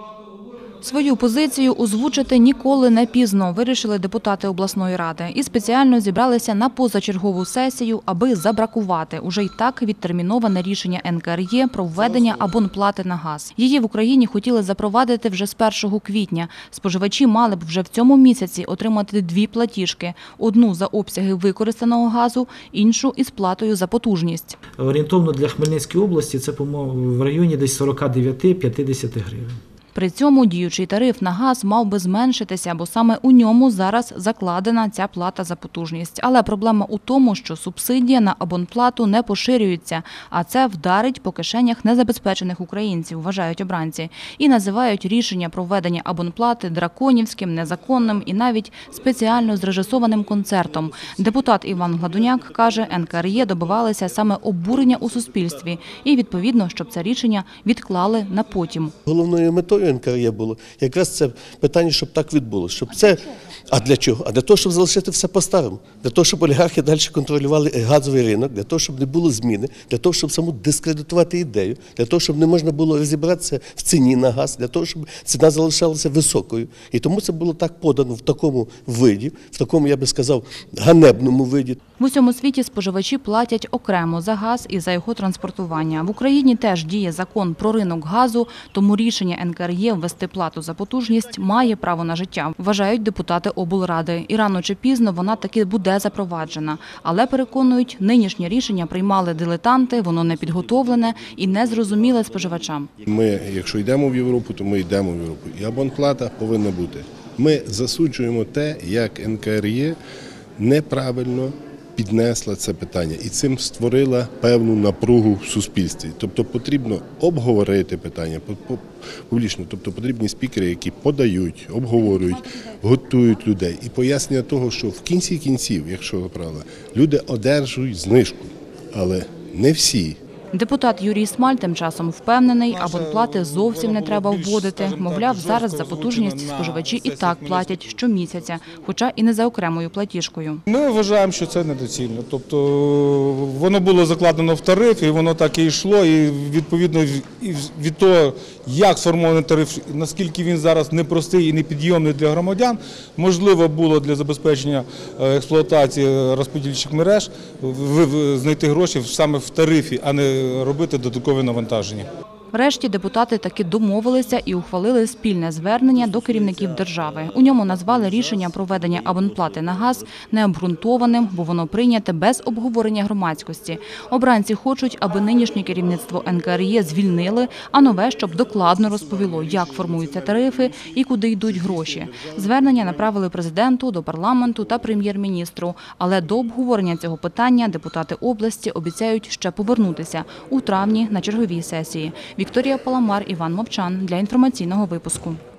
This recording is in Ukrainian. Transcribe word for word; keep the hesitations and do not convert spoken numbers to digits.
Свою позицію озвучити ніколи не пізно, вирішили депутати обласної ради. І спеціально зібралися на позачергову сесію, аби забракувати уже й так відтерміноване рішення ен ка ер є про введення абонплати на газ. Її в Україні хотіли запровадити вже з першого квітня. Споживачі мали б вже в цьому місяці отримати дві платіжки – одну за обсяги використаного газу, іншу із платою за потужність. Орієнтовно для Хмельницької області це, по-моєму, в районі десь сорок дев'ять - п'ятдесят гривень. При цьому діючий тариф на газ мав би зменшитися, бо саме у ньому зараз закладена ця плата за потужність. Але проблема у тому, що субсидія на абонплату не поширюється, а це вдарить по кишенях незабезпечених українців, вважають обранці. І називають рішення про введення абонплати драконівським, незаконним і навіть спеціально зрежисованим концертом. Депутат Іван Гладуняк каже, ен ка ер є добивалися саме обурення у суспільстві і, відповідно, щоб це рішення відклали на потім. Головною метою ен ка ер є було якраз це питання, щоб так відбулося. Щоб це... А для чого? А для того, щоб залишити все по-старому. Для того, щоб олігархи далі контролювали газовий ринок, для того, щоб не було зміни, для того, щоб саму дискредитувати ідею, для того, щоб не можна було розібратися в ціні на газ, для того, щоб ціна залишалася високою. І тому це було так подано в такому виді, в такому, я би сказав, ганебному виді. В усьому світі споживачі платять окремо за газ і за його транспортування. В Україні теж діє закон про ринок газу, тому рішення ен ка ер є ввести плату за потужність має право на життя, вважають депутати облради. І рано чи пізно вона таки буде запроваджена. Але, переконують, нинішнє рішення приймали дилетанти, воно не підготовлене і не зрозуміле споживачам. Ми, якщо йдемо в Європу, то ми йдемо в Європу. І абонплата повинна бути. Ми засуджуємо те, як ен ка ер є неправильно піднесла це питання і цим створила певну напругу в суспільстві. Тобто потрібно обговорити питання публічно, тобто потрібні спікери, які подають, обговорюють, готують людей. І пояснення того, що в кінці кінців, якщо правда, люди одержують знижку, але не всі. Депутат Юрій Смаль тим часом впевнений, абонплати зовсім не треба вводити. Мовляв, зараз за потужність споживачі і так платять щомісяця, хоча і не за окремою платіжкою. Ми вважаємо, що це недоцільно. Тобто воно було закладено в тариф, і воно так і йшло, і відповідно від того, як сформований тариф, наскільки він зараз непростий і непідйомний для громадян, можливо було для забезпечення експлуатації розподільчих мереж знайти гроші саме в тарифі, а не робити додаткові навантаження. Врешті депутати таки домовилися і ухвалили спільне звернення до керівників держави. У ньому назвали рішення про введення абонплати на газ необґрунтованим, бо воно прийняте без обговорення громадськості. Обранці хочуть, аби нинішнє керівництво ен ка ер є звільнили, а нове, щоб докладно розповіло, як формуються тарифи і куди йдуть гроші. Звернення направили президенту, до парламенту та прем'єр-міністру. Але до обговорення цього питання депутати області обіцяють ще повернутися у травні на черговій сесії. Вікторія Паламар, Іван Мовчан для інформаційного випуску.